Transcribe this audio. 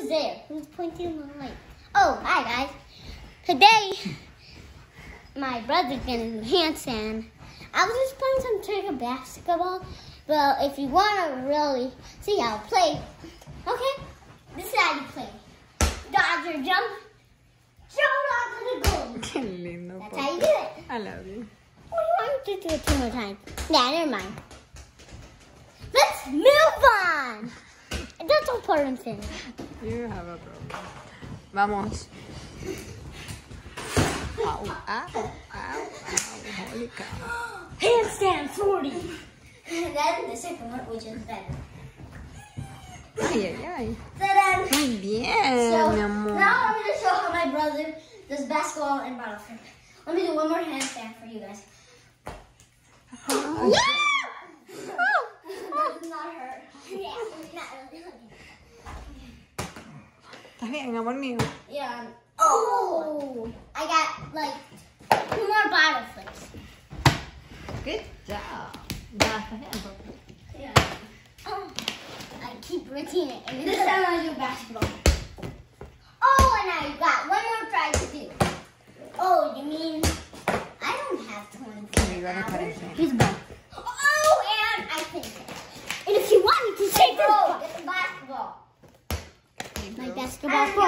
Who's there? Who's pointing the light? Oh, hi guys. Today, my brother's gonna do handstand. I was just playing some trick of basketball. But if you want to really see how to play, okay, this is how you play. Dodge or jump, jump onto the goal. That's how you do it. I love you. Oh, you want to do it 2 more times? Yeah, never mind. Let's move on. That's important thing. You have a problem. Vamos. Ow, ow, ow, ow. Holy cow. Handstand 40. And then the second one, which is better. Ay, ay, ay. So then, Muy bien, mi amor. now I'm going to show how my brother does basketball and bottle flip. Let me do one more handstand for you guys. Oh. Yeah! That does not hurt. Yeah, not really. ¿Estás bien, amor mío? Yeah. Oh! I got like 2 more bottle flips. Good job. Ya, ¿estás bien, papi? Yeah. Oh, I keep routine and this time I do basketball. Oh, and I got 1 more try to do. Oh, you mean I don't have 24 hours? Here's a ball. Oh, and I think. And if you want me to take this ball, get the basketball. My basketball.